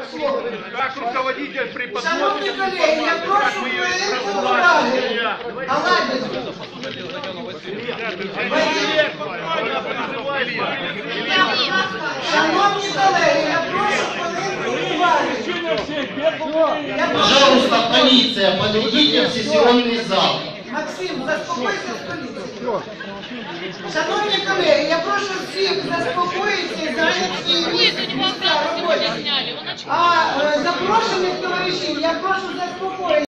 слово. Как руководитель преподносит Шановні колеги, я прошу хвилинку уваги. Аладдін. Шановні колеги, я прошу хвилинку уваги. Пожалуйста, полиция, подойдите в сессионный зал. Максим, заспокойся з поліцією. Шановні колеги, я прошу всіх заспокоїтися і зайняти місця роботи. А запрошених товаришів я прошу заспокоїтися.